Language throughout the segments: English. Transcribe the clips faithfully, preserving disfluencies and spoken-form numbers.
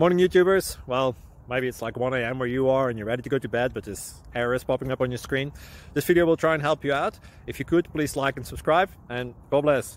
Morning YouTubers. Well, maybe it's like one A M where you are and you're ready to go to bed, but this error is popping up on your screen. This video will try and help you out. If you could, please like and subscribe, and God bless.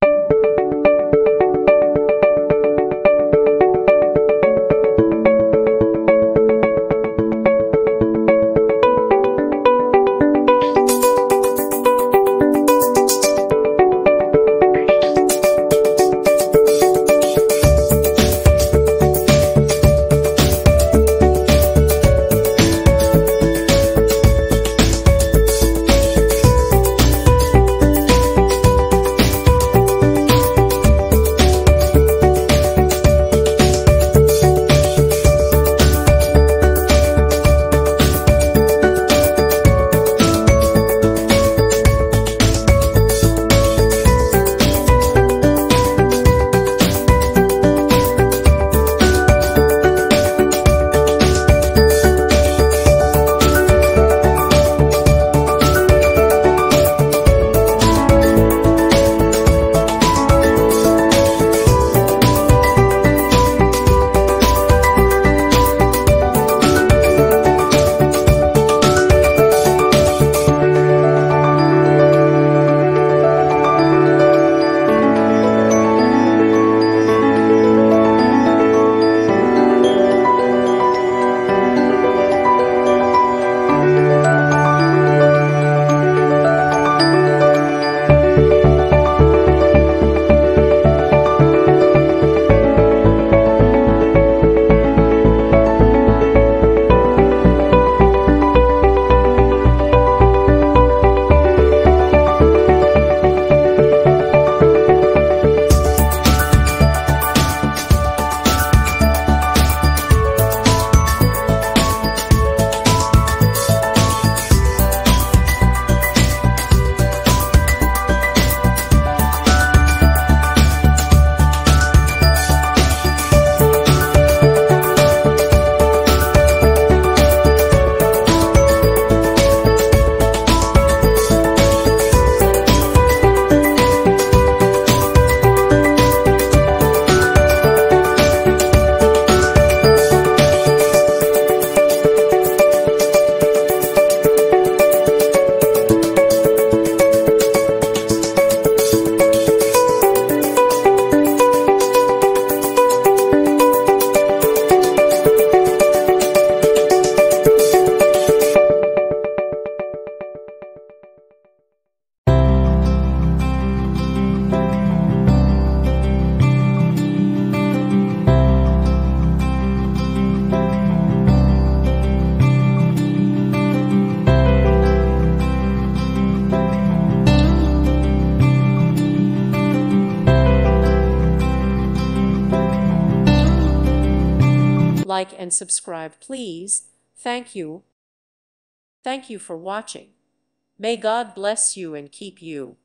Like and subscribe, please. Thank you. Thank you for watching. May God bless you and keep you.